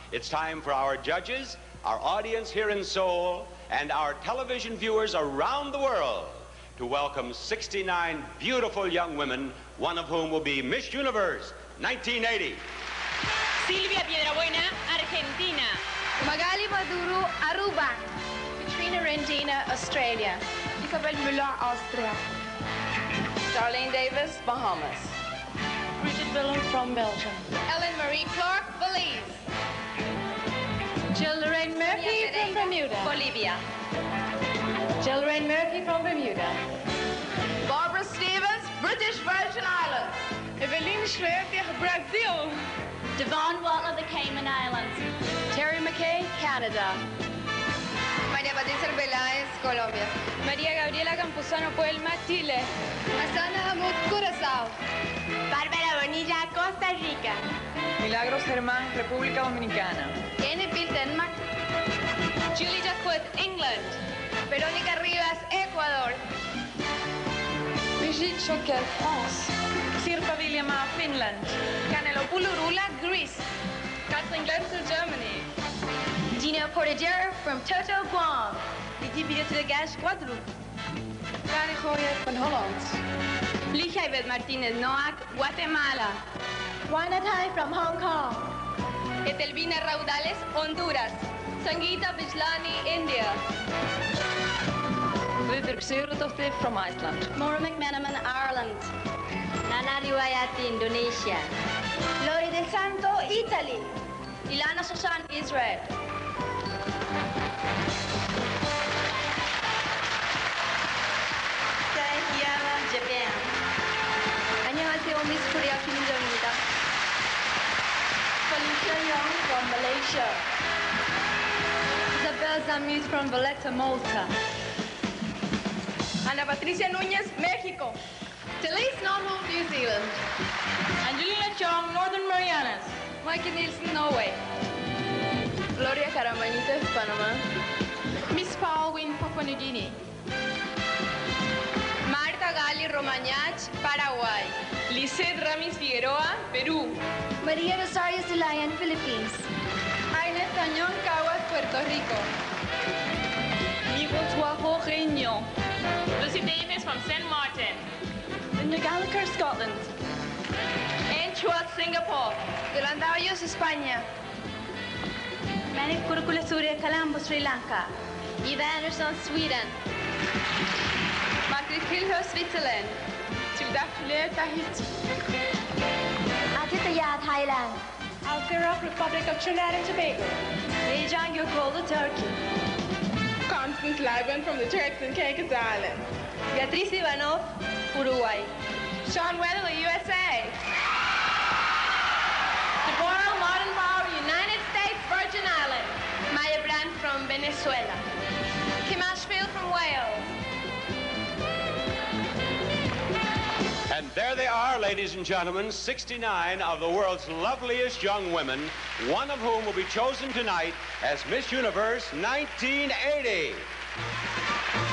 It's time for our judges, our audience here in Seoul, and our television viewers around the world to welcome 69 beautiful young women, one of whom will be Miss Universe 1980. Silvia Piedrabuena, Argentina. Magali Maduro, Aruba. Katrina Rendina, Australia. Isabel Müller, Austria. Darlene Davis, Bahamas. Bridget Willem from Belgium. Ellen Marie Clark, Belize. Jill Lorraine Murphy from Bermuda. Bolivia. Jill Lorraine Murphy from Bermuda. Barbara Stevens, British Virgin Islands. Evelyn Schreuder, Brazil. Devon Wall of the Cayman Islands. Terry McKay, Canada. María Patricia Arbeláez, Colombia. María Gabriela Campuzano, Puelma, Chile. Asana Hamud, Curazao. Bárbara Bonilla, Costa Rica. Milagros Germán, República Dominicana. Jenny Bill, Denmark. Julie Jacquet, England. Verónica Rivas, Ecuador. Brigitte Choquel, France. Sirpa Viljama, Finland. Canelopoulou Rula, Greece. Kathleen Glenser, Germany. Gino Portager from Toto, Guam. Lydie Biotregas, Guadeloupe. Kari Gooyer van Holland. Ligia Ibet Martinez Noack, Guatemala. Juana Tai from Hong Kong. Etelvina Raudales, Honduras. Sangeeta Bijlani, India. Rudolf Seurentochte from Iceland. Maura McManaman, Ireland. Nana Riwayati, Indonesia. Lori Del Santo, Italy. Ilana Susan, Israel. Hiyama, Japan. Annyeonghaseyo, Miss Korea, Kim-Jong-il. Felicia Young from Malaysia. Isabel Zamut from Valletta, Malta. Ana Patricia Núñez, México. Delise Nonholm, New Zealand. Angelina Chong, Northern Marianas. Mikey Nielsen, Norway. Gloria Caramanita, Panama. Miss Paul Wynn, Papua New Guinea. Marta Gali Romagnach, Paraguay. Lisette Ramis Figueroa, Perú. Maria Rosario Zelayan, Philippines. Agnes Tañón, Caguas, Puerto Rico. Miguel Tuaho, Réunion. Lucy Davis from St. Martin. Linda Gallagher, Scotland. Anne Schwartz, Singapore. Yolanda Hoyos, España. Manik Kurukula Surya, Colombo, Sri Lanka. Eva Anderson, Sweden. Margaret Kilhur, Switzerland. Tilda Fuller, Tahiti. Atitaya, Thailand. Alfirov, Republic of Trinidad and Tobago. Lejan Yokola, Turkey. Constance Liban from the Turks and Caicos Islands. Beatriz Ivanov, Uruguay. Sean Weatherly, USA. Deborah Martin Bauer, United States Virgin Islands. Maya Brandt from Venezuela. Kim Ashfield from Wales. And there they are, ladies and gentlemen, 69 of the world's loveliest young women, one of whom will be chosen tonight as Miss Universe 1980.